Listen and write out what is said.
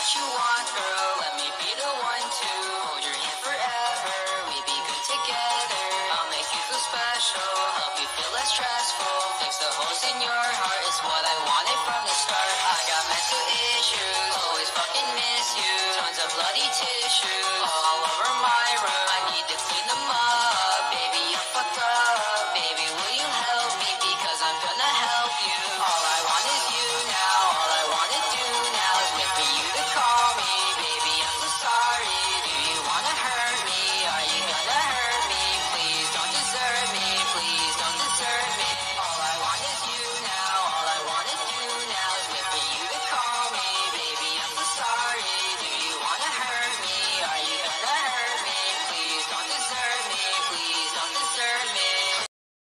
what you want, girl. Let me be the one to hold your hand forever. We be good together. I'll make you feel special, help you feel less stressful. Fix the holes in your heart is what I wanted from the start. I got mental issues, always fucking miss you. Tons of bloody tissues all over my room.